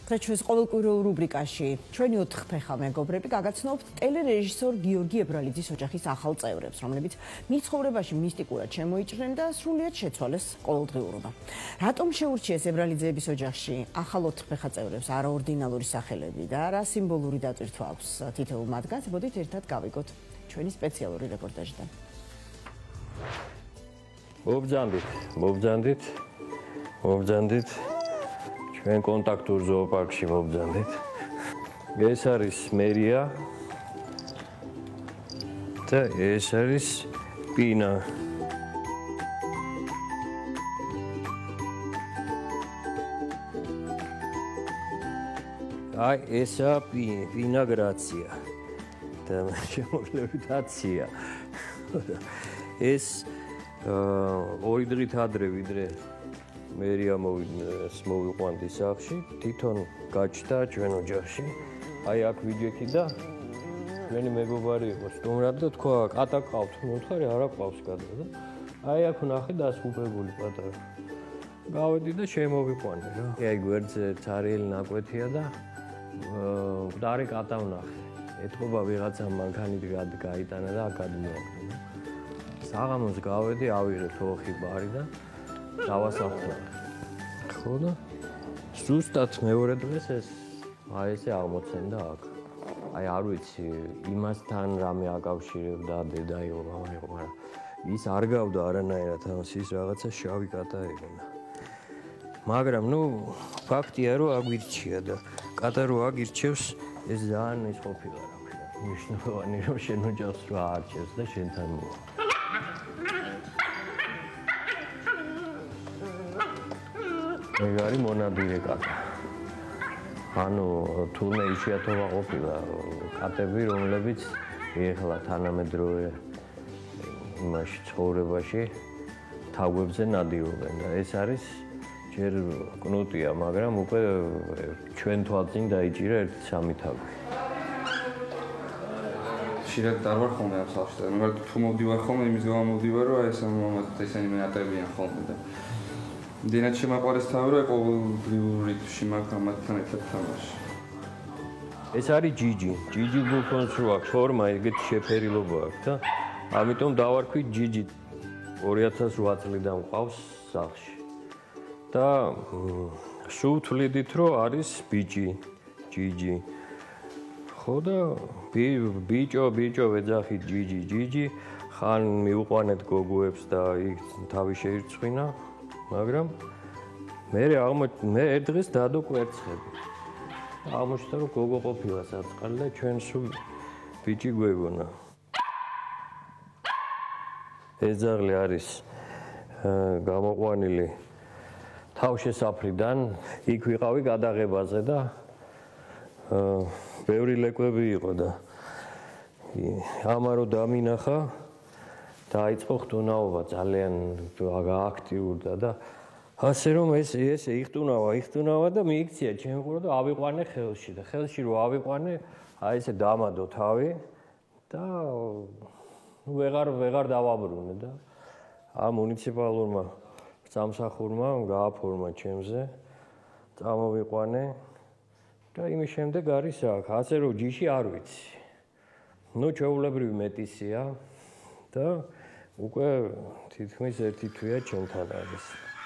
დღეს ჩვენს ყოველკვირეულ რუბრიკაში ჩვენი 4 ფეხა მეგობრები გაგაცნობთ ტელერეჟისორ გიორგი ებრალიძის ოჯახის ახალ წევრებს, რომლებიც მის ცხოვრებაში მისტიკურად შემოიჭრნენ და სრულიად შეცვალეს ყოველდღიურობა. რატომ შეურჩიეს ებრალიძეების ოჯახში ახალ 4 ფეხა წევრებს არაორდინალური სახელები და რა სიმბოლური დატვირთვა აქვს თითოეულ მათგანს? მოდით ერთად გავიგოთ ჩვენი სპეციალური რეპორტაჟიდან. მობრძანდით. ჩვენ კონტაქტურ ზოოპარკში მობრძანდით. ეს არის მერია და ეს არის პინა. აი ესა პინა გრაცია და შემოვლებით აცია. ეს ორი დღით ადრე ვიდრე მერია მოვიყვანდი სახლში, თვითონ გაჩნდა ჩვენ ოჯახში. აი აქ ვიჯექი და ჩვენი მეგობარი იყო სტუმრად და თქვა, კატა ყავთ? მოთხარი, არა ყავს კატა და აი აქ ვნახე დასხუბებული პატარა. გავედი და შემოვიყვანე რა. აი გვერდზე ცარიელი ნაკვეთია და მკვდარი კატა ვნახე. ეთყობა ვიღაცამ მანქანით გაიტანა და აქ გადმოაყრა. საღამოს გავედი, ავიღე თოხი ბარი და დავასახლე. ხო და ზუსტად მეორე დღეს აი ესე აღმოცენდა აქ. აი არ ვიცი იმასთან რამე აკავშირებდა დედა იყო, მამა იყო, მაგრამ ის არ გავდა არანაირად ამას, ის რაღაცა შავი კატა ეგონა. მაგრამ ფაქტია რომ აგვირჩია და კატა რო აგირჩევს ეს ძალიან ის ყოფილა რა ქვია. მნიშვნელოვანი რომ შენ ოჯახს რა არჩევს და შენთან მოვა. მე არის მონადირე კატა. ანუ თურმე იშვიათობა ყოფილა კატები, რომლებიც ეხლა თანამედროვე იმაში ცხოვრებაში თაგვებზე ნადირობენ და ეს არის ჯერ კნუტია, მაგრამ უკვე ჩვენ თვალწინ დაიჭირა 1-3 თაგვი. ხშირად არ ვარ ხოლმე ამ სახლში და მე თუ მოვდივარ ხოლმე იმის გამო მოვდივარ რომ აი ესენი მეატრებიან ხოლმე და დინათ შემაყვარეს თავი რომ ყოველდღიურ რიტმში მაგ მათთან ერთად თამაში. ეს არის ჯიჯი. ჯიჯი ბუფონს რო აქვს ფორმა, ეგეთი შეფერილობა აქვს და ამიტომ დავარქვით ჯიჯი. 2008 წლიდან მყავს სახლში. და სულ თვლიდით რომ არის ბიჭი, ჯიჯი. ხო და ბიჭო ვეძახით ჯიჯი, ხან მიუყვანეთ გოგოებს და იქ თავი შეირწყვინა. მაგრამ მე ერთ დღეს დადო კვერცხები. აღმოჩნდა რომ გოგო ყოფილა საწყალი და ჩვენ სულ ბიჭი გვეგონა. ეს ძაღლი არის გამოყვანილი თავშესაფრიდან, იქ ვიყავი გადაღებაზე და ბევრი ლეკვები იყო და ამარო დამინახა დაიწყო ხტუნაობა ძალიან აქტიურდა და ასე რომ ეს იხტუნავა და მიიქცია ჩემ ყურა და ავიყვანე ხელში და ხელში რო ავიყვანე აი ესე დამადო თავი და ვეღარ დავაბრუნე და ამ მუნიციპალურმა სამსახურმა გააფორმა ჩემზე წამოვიყვანე და იმის შემდეგ არის აქ ასე რომ ჯიში არ ვიცი ჩვეულებრივი მეტისია და უკვე თითქმის 1 თვეა ჩემთან არის.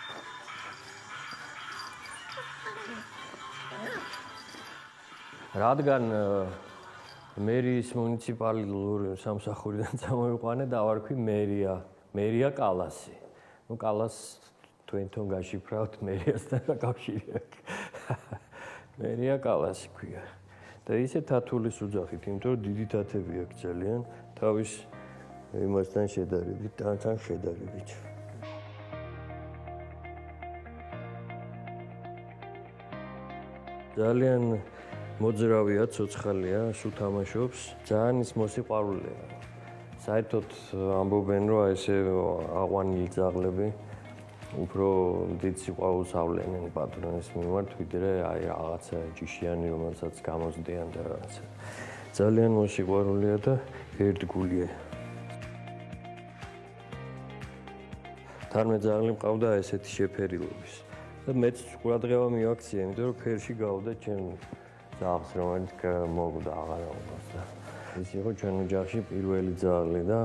რადგან მერიის მუნიციპალური სამსახურიდან წამოვიყვანე დავარქვი მერია კალასი. კალას თქვენთან გაშიფრავთ მერიასთან რა კავშირი აქვს. მერია კალასი ქვია. და ისე თათულის უძახით, იმიტომ რომ დიდი თათები აქვს ძალიან თავის იმასთან შედარებით, თან შედარებით. ძალიან მოძრავია, ცოცხალია, სულ თამაშობს, ძალიან ის მოსიყვარულეა. საერთოდ ამბობენ, რომ ესე აყვანილი ძაღლები უფრო დიდ სიყვარულს ავლენენ პატრონის მიმართ, ვიდრე აი რაღაცა ჯიშიანი, რომელსაც გამოსდიან და რაღაცა. ძალიან მოსიყვარულეა და ერთგულია. თარმე ძაღლი მყავდა ესეთი შეფერილობის. და მეც ყურადღება მიაქცია, იმიტომ რომ ფერში გავდა ჩემ ძაღლს, რომელიც მოგვდა აღარაობას და ის იყო ჩვენ ოჯახში პირველი ძაღლი და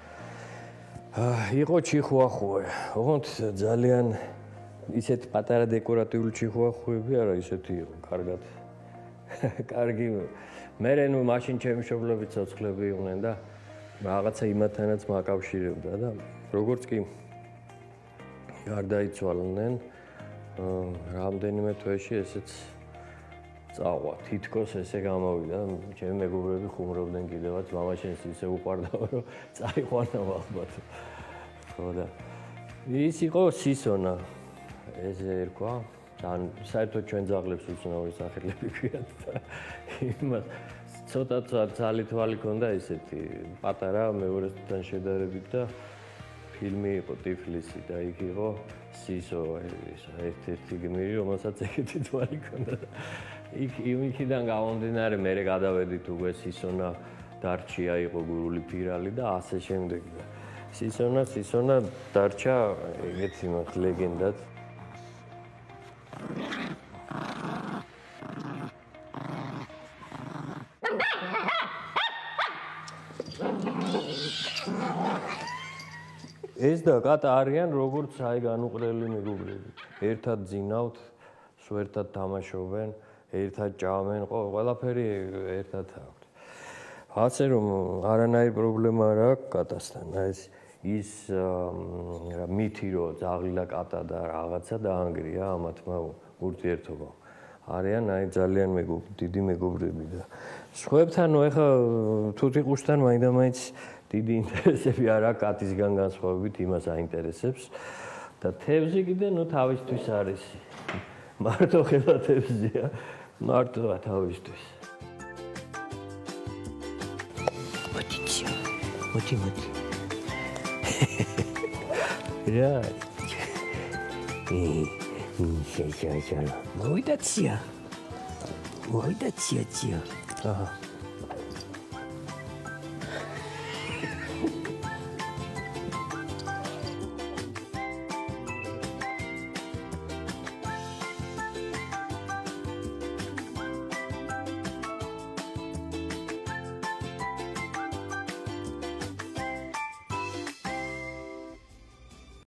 იყო ჩიხუახუე. ოღონდ ძალიან ისეთ პატარა დეკორატიული ჩიხუახუები არა, ისეთი იყო, კარგად. კარგი. მე ნუ მაშინ ჩემი მშობლები ცოცხლები იყვნენ და რაღაცა იმათანაც მაკავშირებდა და როგორც კი გარდაიცვალნენ, რამდენიმე თვეში ესეც წავა. თითქოს ესე გამოვიდა, ჩემი მეგობრები ხუმრობდნენ კიდევაც, მამაშენს ისე უყვარდაო, რომ წაიყვანა ალბათ. ხო და ის იყო სისონა. ესე ერქვა. ან საერთოდ ჩვენ ძაღლებს უცნაური სახელები ქვიათ და იმას ცოტა ძალითვალი ქონდა ისეთი პატარა მეორესთან შედარებით და ფილმი იყო ტიფლისი და იქ იყო სისო ერთ-ერთი გმირი, რომელსაც ეგეთი თვალი ქონდა და იქიდან გამომდინარე მე გადავედით უკვე სისონა დარჩია იყო გურული ფირალი და ასე შემდეგ და სისონა დარჩა ეგეთი ლეგენდად. ეს და კატა არიან როგორც აი განუყრელი მეგობრები. ერთად ძინავთ, სულ ერთად თამაშობენ, ერთად ჭამენ, ყველაფერი ერთად აქვთ. ასე რომ არანაირი პრობლემა არ აქვს კატასთან. ის მითი რომ ძაღლი და კატა და რაღაცა დაანგრია ამათმა ურთიერთობამ. არიან აი ძალიან დიდი მეგობრები და სხვებთან ეხა თუთიყუშთან მაინდა-მაინც დიდი ინტერესები არ აქვს კატისგან განსხვავებით, იმას აინტერესებს და თევზი კიდე ნუ თავისთვის არის. მარტო ხელა თევზია, მარტო თავისთვის. მოდი. რა. მოვიდა ცია. აჰა.